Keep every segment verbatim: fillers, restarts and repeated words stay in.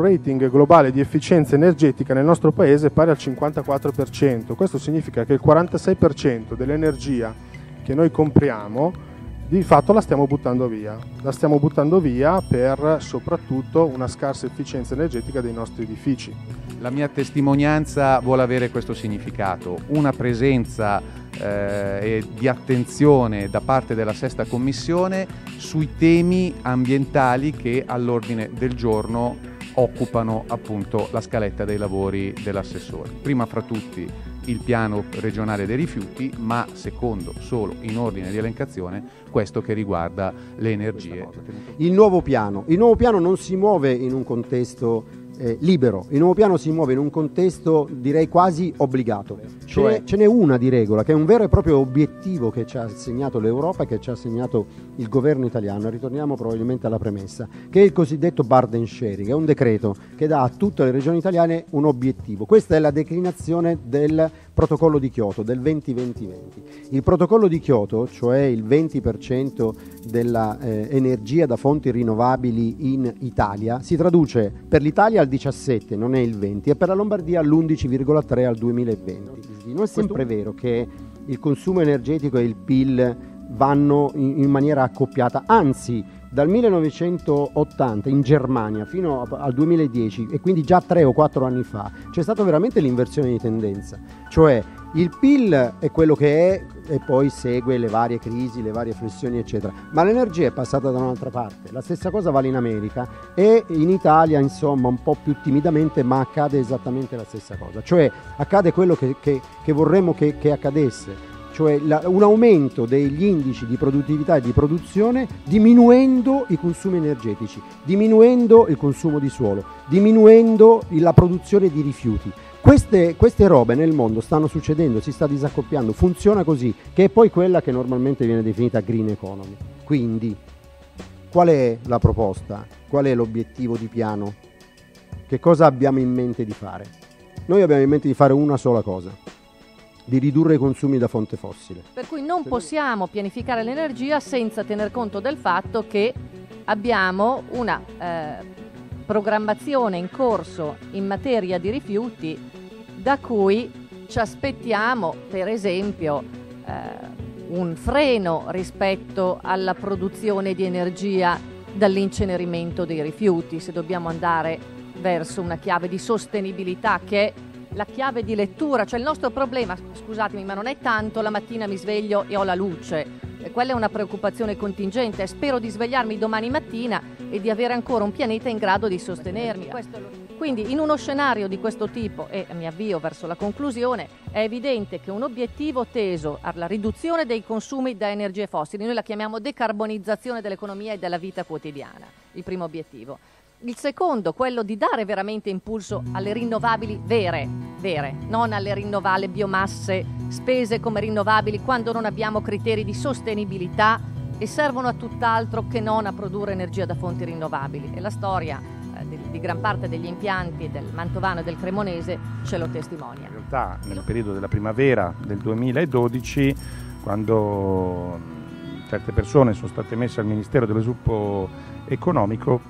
rating globale di efficienza energetica nel nostro paese pari al cinquantaquattro per cento. Questo significa che il quarantasei per cento dell'energia che noi compriamo di fatto la stiamo buttando via. La stiamo buttando via per soprattutto una scarsa efficienza energetica dei nostri edifici. La mia testimonianza vuole avere questo significato, una presenza eh, di attenzione da parte della Sesta Commissione sui temi ambientali che all'ordine del giorno occupano appunto la scaletta dei lavori dell'assessore. Prima fra tutti il piano regionale dei rifiuti, ma secondo solo in ordine di elencazione questo che riguarda le energie. Il nuovo piano, il nuovo piano non si muove in un contesto eh, libero, il nuovo piano si muove in un contesto direi quasi obbligato. Cioè... Ce n'è una di regola, che è un vero e proprio obiettivo che ci ha assegnato l'Europa e che ci ha assegnato il governo italiano, e ritorniamo probabilmente alla premessa, che è il cosiddetto burden sharing, è un decreto che dà a tutte le regioni italiane un obiettivo. Questa è la declinazione del protocollo di Kyoto, del venti venti venti. Il protocollo di Kyoto, cioè il venti per cento della eh, energia da fonti rinnovabili in Italia, si traduce per l'Italia al diciassette, non è il venti, e per la Lombardia all'undici virgola tre al duemilaventi. Non è sempre vero che il consumo energetico e il P I L vanno in, in maniera accoppiata, anzi dal millenovecentottanta in Germania fino a, al duemiladieci, e quindi già tre o quattro anni fa, c'è stata veramente l'inversione di tendenza, cioè il P I L è quello che è e poi segue le varie crisi, le varie flessioni eccetera, ma l'energia è passata da un'altra parte. La stessa cosa vale in America e in Italia insomma un po' più timidamente, ma accade esattamente la stessa cosa, cioè accade quello che, che, che vorremmo che, che accadesse, cioè la, un aumento degli indici di produttività e di produzione diminuendo i consumi energetici, diminuendo il consumo di suolo, diminuendo la produzione di rifiuti. Queste, queste robe nel mondo stanno succedendo, si sta disaccoppiando, funziona così, che è poi quella che normalmente viene definita green economy. Quindi, qual è la proposta? Qual è l'obiettivo di piano? Che cosa abbiamo in mente di fare? Noi abbiamo in mente di fare una sola cosa: di ridurre i consumi da fonte fossile. Per cui non possiamo pianificare l'energia senza tener conto del fatto che abbiamo una eh, programmazione in corso in materia di rifiuti, da cui ci aspettiamo per esempio eh, un freno rispetto alla produzione di energia dall'incenerimento dei rifiuti, se dobbiamo andare verso una chiave di sostenibilità che è la chiave di lettura. Cioè il nostro problema, scusatemi, ma non è tanto la mattina mi sveglio e ho la luce, e quella è una preoccupazione contingente, spero di svegliarmi domani mattina e di avere ancora un pianeta in grado di sostenermi. Questo lo... Quindi in uno scenario di questo tipo, e mi avvio verso la conclusione, è evidente che un obiettivo teso alla riduzione dei consumi da energie fossili, noi la chiamiamo decarbonizzazione dell'economia e della vita quotidiana, il primo obiettivo. Il secondo, quello di dare veramente impulso alle rinnovabili vere, vere, non alle rinnovabili biomasse spese come rinnovabili quando non abbiamo criteri di sostenibilità e servono a tutt'altro che non a produrre energia da fonti rinnovabili. E la storia eh, di, di gran parte degli impianti del Mantovano e del Cremonese ce lo testimonia. In realtà nel periodo della primavera del duemiladodici, quando certe persone sono state messe al Ministero dello Sviluppo Economico,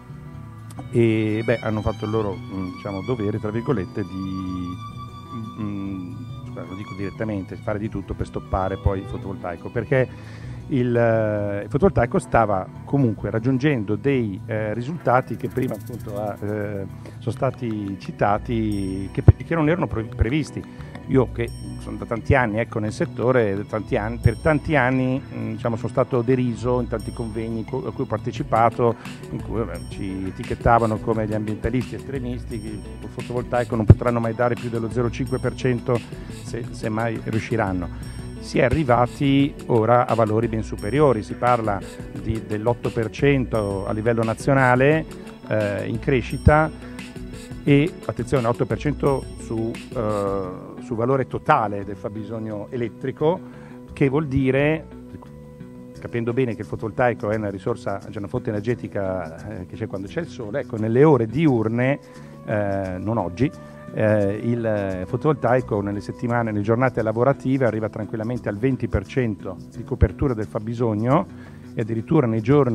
e beh, hanno fatto il loro diciamo, dovere, tra virgolette, di, mh, lo dico direttamente, fare di tutto per stoppare poi il fotovoltaico, perché il, eh, il fotovoltaico stava comunque raggiungendo dei eh, risultati che prima appunto eh, sono stati citati, che, che non erano pre- previsti. Io che sono da tanti anni ecco, nel settore, tanti anni, per tanti anni mh, diciamo, sono stato deriso in tanti convegni a cui ho partecipato, in cui vabbè, ci etichettavano come gli ambientalisti estremisti, che il fotovoltaico non potranno mai dare più dello zero virgola cinque per cento se, se mai riusciranno. Si è arrivati ora a valori ben superiori, si parla di, dell'otto per cento a livello nazionale eh, in crescita, e attenzione, otto per cento su, uh, sul valore totale del fabbisogno elettrico, che vuol dire, capendo bene che il fotovoltaico è una risorsa, cioè una fonte energetica eh, che c'è quando c'è il sole, ecco, nelle ore diurne, eh, non oggi, eh, il fotovoltaico nelle settimane, nelle giornate lavorative arriva tranquillamente al venti per cento di copertura del fabbisogno, e addirittura nei giorni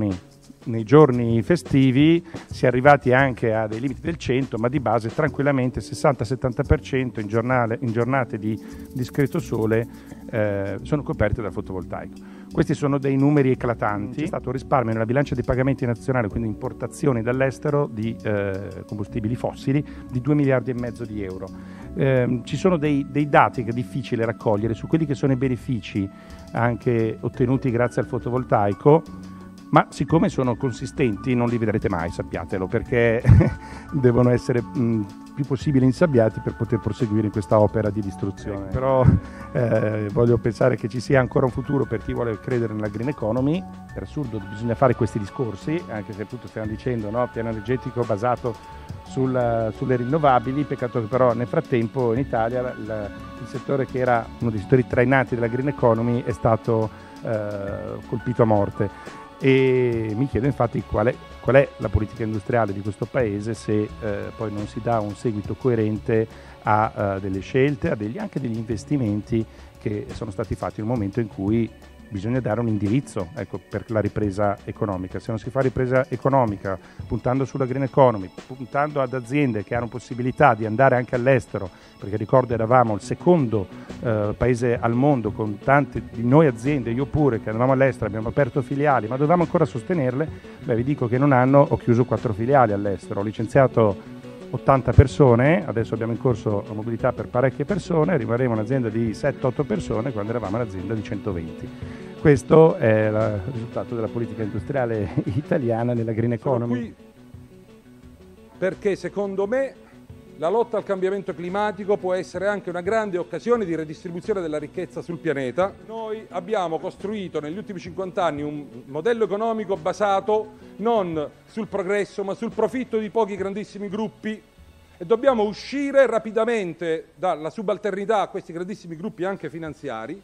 nei giorni festivi si è arrivati anche a dei limiti del cento, ma di base tranquillamente sessanta settanta per cento in, giornale, in giornate di discreto sole eh, sono coperte dal fotovoltaico. Questi sono dei numeri eclatanti. C'è stato un risparmio nella bilancia dei pagamenti nazionali, quindi importazioni dall'estero di eh, combustibili fossili, di due miliardi e mezzo di euro. Eh, ci sono dei, dei dati che è difficile raccogliere su quelli che sono i benefici anche ottenuti grazie al fotovoltaico, ma siccome sono consistenti non li vedrete mai, sappiatelo, perché devono essere mh, più possibile insabbiati per poter proseguire in questa opera di distruzione. Però eh, voglio pensare che ci sia ancora un futuro per chi vuole credere nella green economy. Per assurdo bisogna fare questi discorsi, anche se appunto stiamo dicendo, no, piano energetico basato sul, sulle rinnovabili, peccato che però nel frattempo in Italia la, la, il settore che era uno dei settori trainanti della green economy è stato eh, colpito a morte. E mi chiedo infatti qual è, qual è la politica industriale di questo paese se eh, poi non si dà un seguito coerente a uh, delle scelte, a degli, anche degli investimenti che sono stati fatti in un momento in cui bisogna dare un indirizzo, ecco, per la ripresa economica. Se non si fa ripresa economica puntando sulla green economy, puntando ad aziende che hanno possibilità di andare anche all'estero, perché ricordo eravamo il secondo eh, paese al mondo con tante di noi aziende, io pure, che andavamo all'estero, abbiamo aperto filiali, ma dovevamo ancora sostenerle, beh vi dico che in un anno ho chiuso quattro filiali all'estero, ho licenziato ottanta persone, adesso abbiamo in corso la mobilità per parecchie persone, rimarremo un'azienda di sette otto persone quando eravamo un'azienda di centoventi. Questo è il risultato della politica industriale italiana nella green economy. Sono qui perché secondo me la lotta al cambiamento climatico può essere anche una grande occasione di redistribuzione della ricchezza sul pianeta. Noi abbiamo costruito negli ultimi cinquanta anni un modello economico basato non sul progresso ma sul profitto di pochi grandissimi gruppi e dobbiamo uscire rapidamente dalla subalternità a questi grandissimi gruppi anche finanziari.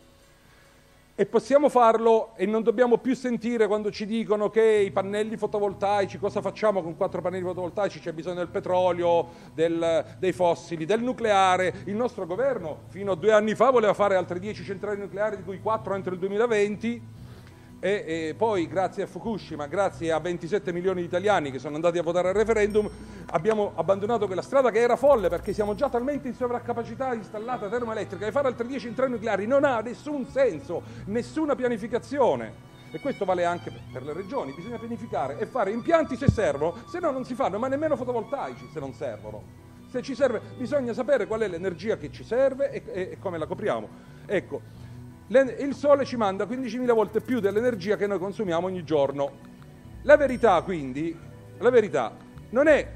E possiamo farlo e non dobbiamo più sentire quando ci dicono che i pannelli fotovoltaici, cosa facciamo con quattro pannelli fotovoltaici, c'è bisogno del petrolio, del, dei fossili, del nucleare. Il nostro governo fino a due anni fa voleva fare altre dieci centrali nucleari, di cui quattro entro il duemilaventi e, e poi grazie a Fukushima, grazie a ventisette milioni di italiani che sono andati a votare al referendum, abbiamo abbandonato quella strada che era folle perché siamo già talmente in sovraccapacità installata termoelettrica e fare altre dieci centrali nucleari non ha nessun senso, nessuna pianificazione. E questo vale anche per le regioni, bisogna pianificare e fare impianti se servono, se no non si fanno, ma nemmeno fotovoltaici se non servono. Se ci serve bisogna sapere qual è l'energia che ci serve e, e, e come la copriamo. Ecco, le, il sole ci manda quindicimila volte più dell'energia che noi consumiamo ogni giorno. La verità quindi, la verità non è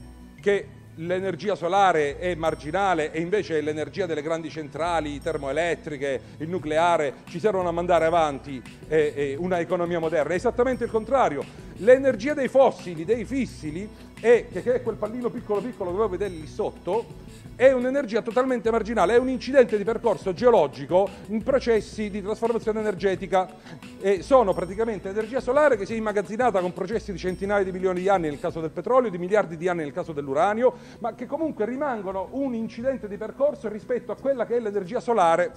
che l'energia solare è marginale e invece l'energia delle grandi centrali termoelettriche, il nucleare ci servono a mandare avanti eh, eh, una economia moderna, è esattamente il contrario. L'energia dei fossili, dei fissili, è, che è quel pallino piccolo piccolo che voi vedete lì sotto, è un'energia totalmente marginale, è un incidente di percorso geologico in processi di trasformazione energetica. E sono praticamente energia solare che si è immagazzinata con processi di centinaia di milioni di anni nel caso del petrolio, di miliardi di anni nel caso dell'uranio, ma che comunque rimangono un incidente di percorso rispetto a quella che è l'energia solare.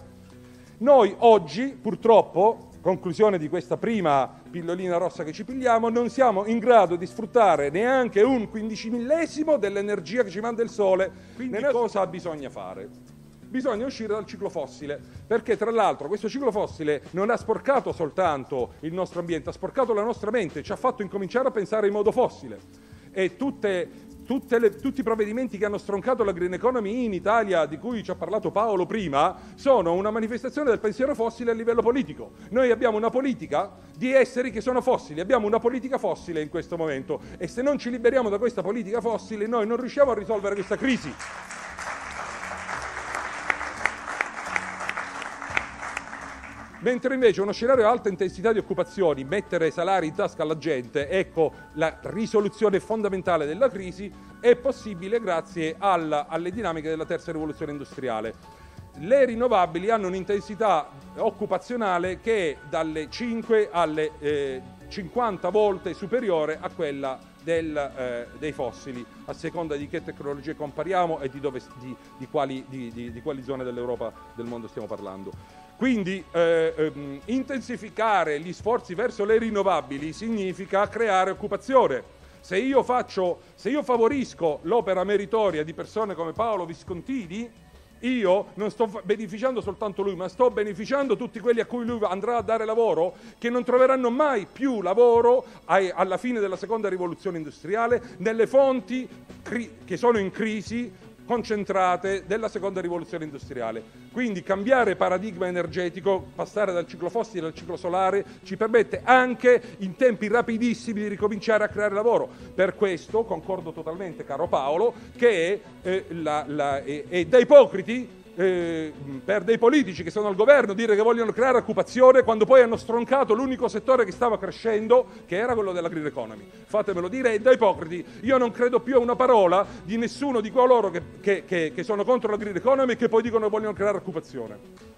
Noi oggi, purtroppo, conclusione di questa prima pillolina rossa che ci pigliamo, non siamo in grado di sfruttare neanche un quindicimillesimo dell'energia che ci manda il Sole. Quindi cosa bisogna fare? Bisogna uscire dal ciclo fossile, perché tra l'altro questo ciclo fossile non ha sporcato soltanto il nostro ambiente, ha sporcato la nostra mente, ci ha fatto incominciare a pensare in modo fossile. E tutte... Tutte le, tutti i provvedimenti che hanno stroncato la green economy in Italia, di cui ci ha parlato Paolo prima, sono una manifestazione del pensiero fossile a livello politico. Noi abbiamo una politica di esseri che sono fossili, abbiamo una politica fossile in questo momento e se non ci liberiamo da questa politica fossile noi non riusciamo a risolvere questa crisi. Mentre invece uno scenario a alta intensità di occupazioni, mettere salari in tasca alla gente, ecco la risoluzione fondamentale della crisi, è possibile grazie alla, alle dinamiche della terza rivoluzione industriale. Le rinnovabili hanno un'intensità occupazionale che è dalle cinque alle eh, cinquanta volte superiore a quella del, eh, dei fossili, a seconda di che tecnologie compariamo e di, dove, di, di, quali, di, di, di quali zone dell'Europa del mondo stiamo parlando. Quindi eh, ehm, intensificare gli sforzi verso le rinnovabili significa creare occupazione. Se io, faccio, se io favorisco l'opera meritoria di persone come Paolo Viscontini, io non sto beneficiando soltanto lui, ma sto beneficiando tutti quelli a cui lui andrà a dare lavoro, che non troveranno mai più lavoro ai, alla fine della seconda rivoluzione industriale nelle fonti che sono in crisi concentrate della seconda rivoluzione industriale. Quindi cambiare paradigma energetico, passare dal ciclo fossile al ciclo solare, ci permette anche in tempi rapidissimi di ricominciare a creare lavoro. Per questo concordo totalmente, caro Paolo, che è, eh, la, la, è, è da ipocriti Eh, per dei politici che sono al governo dire che vogliono creare occupazione quando poi hanno stroncato l'unico settore che stava crescendo, che era quello della green economy. Fatemelo dire, è da ipocriti. Io non credo più a una parola di nessuno di coloro che, che, che, che sono contro la green economy e che poi dicono che vogliono creare occupazione.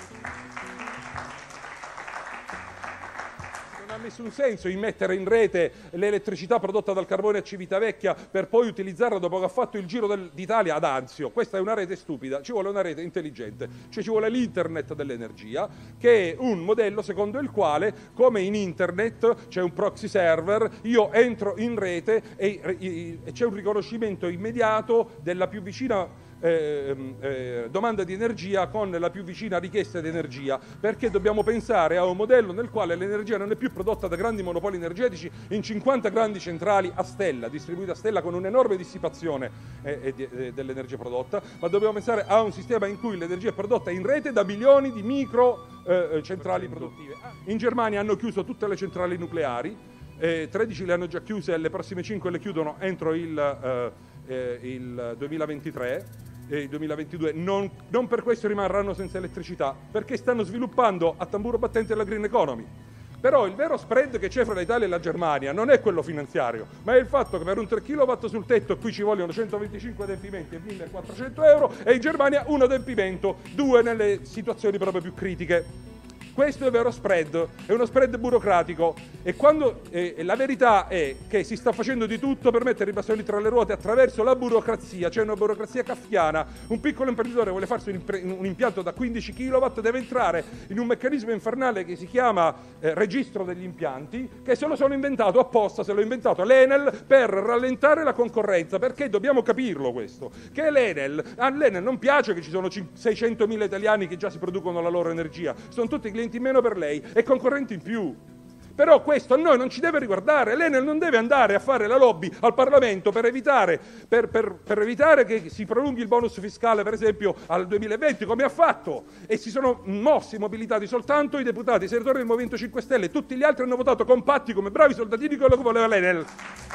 Non ha nessun senso immettere in rete l'elettricità prodotta dal carbone a Civitavecchia per poi utilizzarla dopo che ha fatto il giro del, d'Italia ad Anzio. Questa è una rete stupida, ci vuole una rete intelligente, cioè ci vuole l'internet dell'energia, che è un modello secondo il quale, come in internet c'è un proxy server, io entro in rete e, e, e c'è un riconoscimento immediato della più vicina Eh, eh, domanda di energia con la più vicina richiesta di energia, perché dobbiamo pensare a un modello nel quale l'energia non è più prodotta da grandi monopoli energetici in cinquanta grandi centrali a stella, distribuite a stella con un'enorme dissipazione eh, eh, dell'energia prodotta, ma dobbiamo pensare a un sistema in cui l'energia è prodotta in rete da milioni di micro eh, centrali produttive. In Germania hanno chiuso tutte le centrali nucleari, eh, tredici le hanno già chiuse, le prossime cinque le chiudono entro il, eh, eh, il duemilaventitré. E il duemilaventidue, non, non per questo rimarranno senza elettricità, perché stanno sviluppando a tamburo battente la green economy. Però il vero spread che c'è fra l'Italia e la Germania non è quello finanziario, ma è il fatto che per un tre chilowatt sul tetto qui ci vogliono centoventicinque adempimenti e millequattrocento euro, e in Germania un adempimento, due nelle situazioni proprio più critiche. Questo è il vero spread, è uno spread burocratico, e quando eh, la verità è che si sta facendo di tutto per mettere i bastoni tra le ruote attraverso la burocrazia, cioè una burocrazia kafkiana. Un piccolo imprenditore vuole farsi un, impre- un impianto da quindici chilowatt, deve entrare in un meccanismo infernale che si chiama eh, registro degli impianti, che se lo sono inventato apposta, se l'ho inventato l'Enel per rallentare la concorrenza, perché dobbiamo capirlo questo, che l'Enel, all'Enel non piace che ci sono seicentomila italiani che già si producono la loro energia, sono tutti clienti in meno per lei e concorrenti in più. Però questo a noi non ci deve riguardare. L'Enel non deve andare a fare la lobby al Parlamento per evitare, per, per, per evitare che si prolunghi il bonus fiscale, per esempio, al duemilaventi, come ha fatto. E si sono mossi, mobilitati soltanto i deputati, i senatori del Movimento cinque Stelle. Tutti gli altri hanno votato compatti come bravi soldatini quello che voleva l'Enel.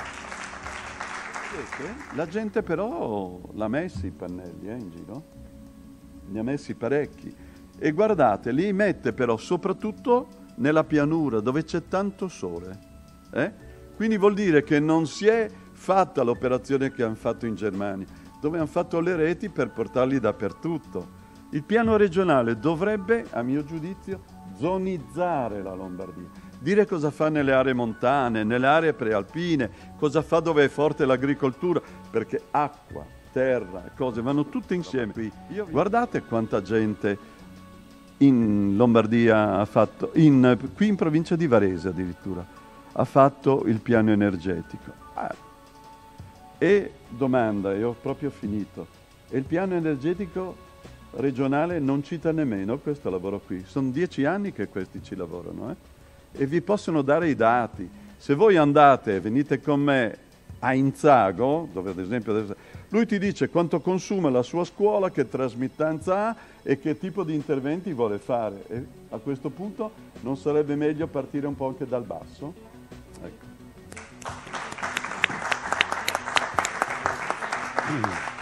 La gente però l'ha messi i pannelli eh, in giro. Ne ha messi parecchi. E guardate, li mette però soprattutto nella pianura dove c'è tanto sole. Eh? Quindi vuol dire che non si è fatta l'operazione che hanno fatto in Germania, dove hanno fatto le reti per portarli dappertutto. Il piano regionale dovrebbe, a mio giudizio, zonizzare la Lombardia. Dire cosa fa nelle aree montane, nelle aree prealpine, cosa fa dove è forte l'agricoltura, perché acqua, terra, cose vanno tutte insieme. Io, guardate quanta gente in Lombardia ha fatto, in, qui in provincia di Varese addirittura, ha fatto il piano energetico. Ah. E domanda, e ho proprio finito, e il piano energetico regionale non cita nemmeno questo lavoro qui. Sono dieci anni che questi ci lavorano, eh? E vi possono dare i dati. Se voi andate e venite con me a Inzago, dove ad esempio adesso, lui ti dice quanto consuma la sua scuola, che trasmittanza ha e che tipo di interventi vuole fare. E a questo punto non sarebbe meglio partire un po' anche dal basso? Ecco.